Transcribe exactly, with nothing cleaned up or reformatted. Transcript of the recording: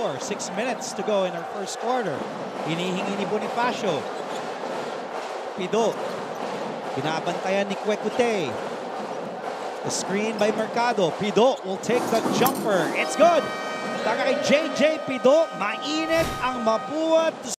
score. Six minutes to go in our first quarter. Hinihingi ni Bonifacio. Pido. Binabantayan ni Kwekute. The screen by Mercado. Pido will take the jumper. It's good. Taka kay J J Pido. Mainit ang mabuhat